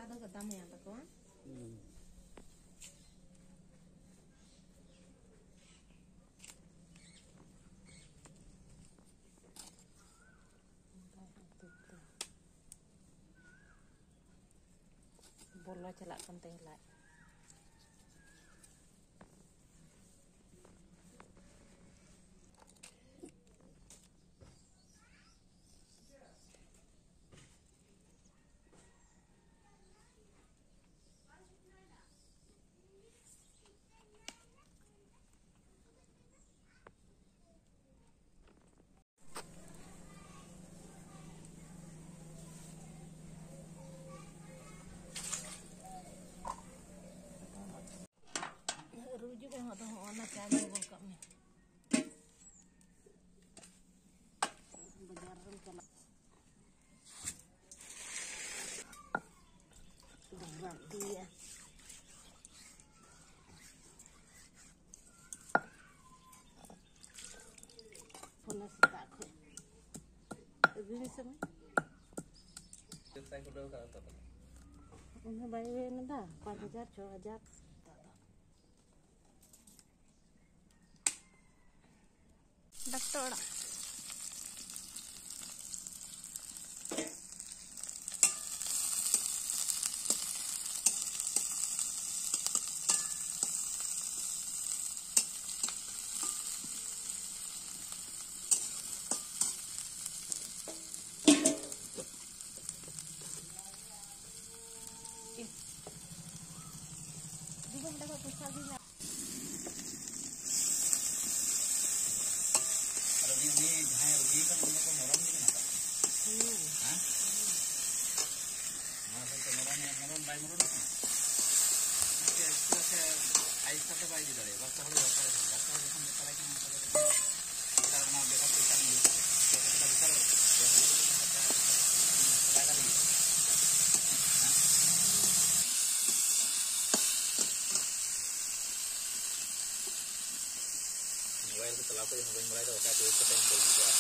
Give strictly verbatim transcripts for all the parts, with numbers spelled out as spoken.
ada ketemu yang tak kawan. Bola celak penting lah. Juga nggak tahu anak kami bokapnya. Bejaran kalau berat dia. Pernah tak aku. Begini semua. Saya kuda tak tak. Ini bayi nanda, pajar coba ajar. Dokter. Juga mendapat pusat juga. Ini jahai rugi kan punya pemoron ni kan? Hmm. Hah? Masa pemoron yang moron bayi moron. Oke, kita ke ais kata bayi di dalam. Waktu hari waktu hari, waktu hari kan kita lagi nak kita nak bela kita ni. Kita kita bisa loh. Jadi kita kita kita lagi. Mobile itu terlalu yang mobile mulai dah otak itu kita yang perlu buat.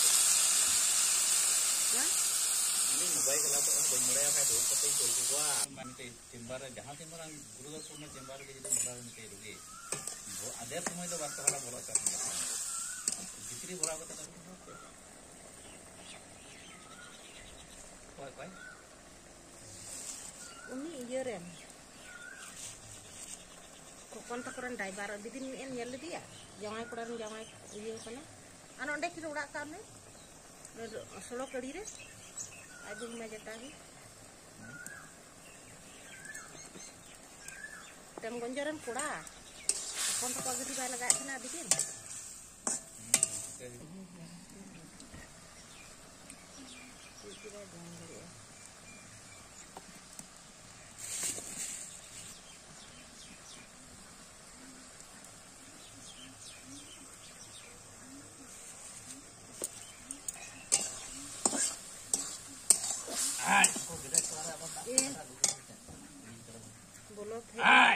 Ya? Ini mobile kalau tu mobile mulai apa itu kita yang perlu buat. Nanti timbar jahan timbar yang guru dah semua timbar ke jadi mobile nanti rugi. Ada semua itu waktu kalau bola cak. Jitri bola apa tu? Kau kau? Ini iya rem. Kontak orang driver di sini en nyel dia. Jangan kurang jangan iya kana. Anu ndek kita udah kami. Solo kali res. Aja lima juta lagi. Tem gonjaran kuda. Kontak lagi di bala gak sana bikin. Kita jangan beli ya. Ay, kok gede suara apa tak? Bolot. Ay.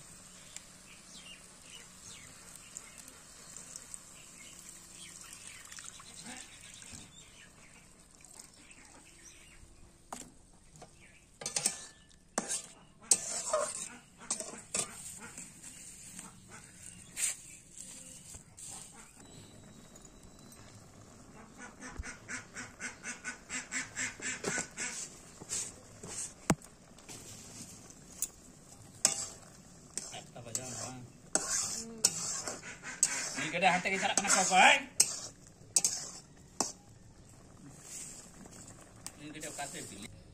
Ini kada hantar kita nak kena kawan. Ini kita kasih pilih.